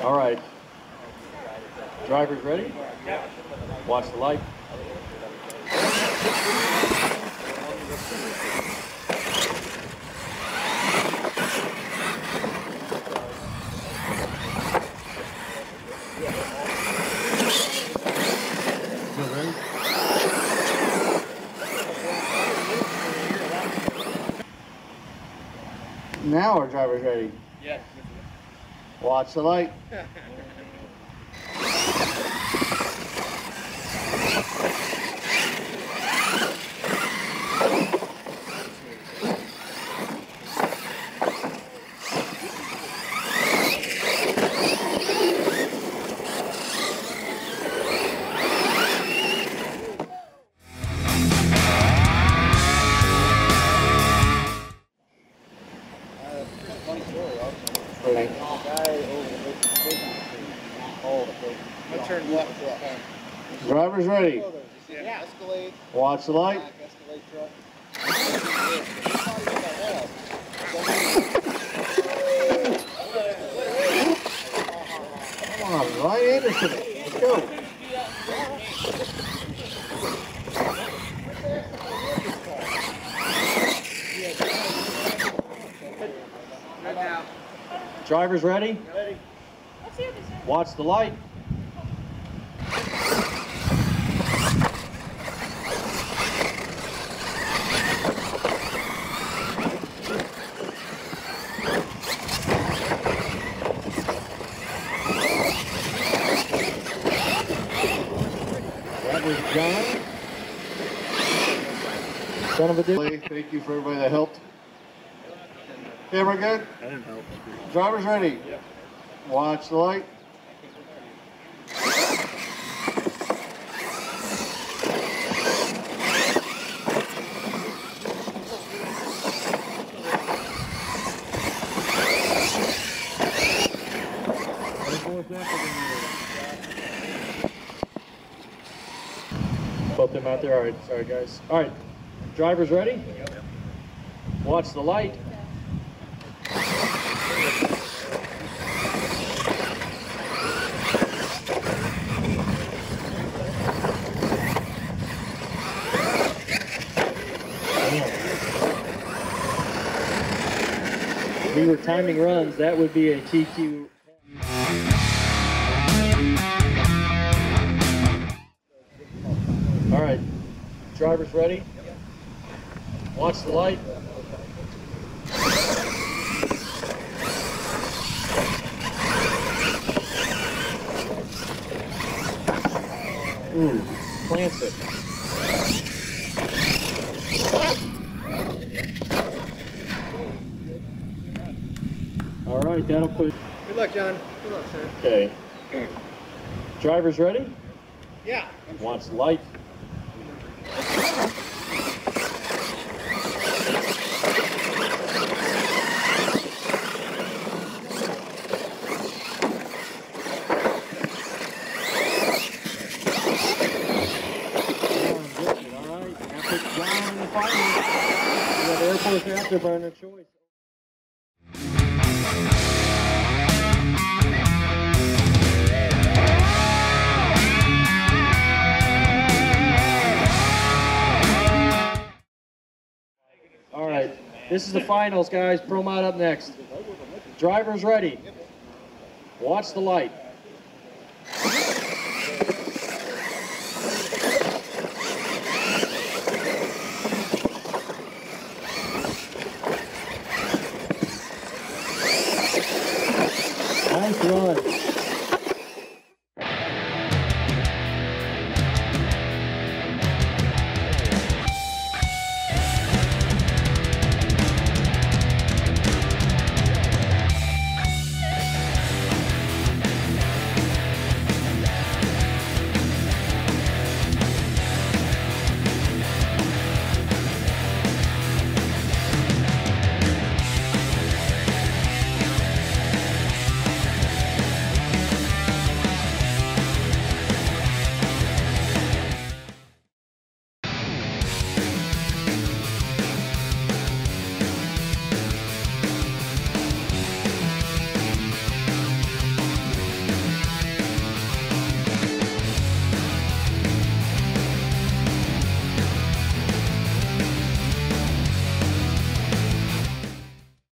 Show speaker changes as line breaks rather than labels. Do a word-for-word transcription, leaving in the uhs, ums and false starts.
All right. Drivers ready? Watch the light. Now our driver's ready.
Yes.
Watch the light. Drivers ready.
Yeah. Escalade.
Watch the light.
Escalade truck.
Come on, Ryan Anderson. Let's go.
Right now.
Drivers ready?
Ready.
Watch the light. That was John. Son of a dick. Thank you for everybody that helped. Camera good?
I didn't help.
Drivers ready?
Yep.
Watch the light. Both them out there. All right, sorry guys. All right, drivers ready? Yep. Watch the light. If we were timing runs, that would be a T Q. All right, drivers ready? Watch the light. Ooh, plants it. All right, that'll put.
Good luck, John. Good luck, sir.
Okay. Drivers ready?
Yeah.
Watch the light. Air Force Afterburner choice. All right, this is the finals, guys. Pro Mod up next. Drivers ready. Watch the light. Nice run.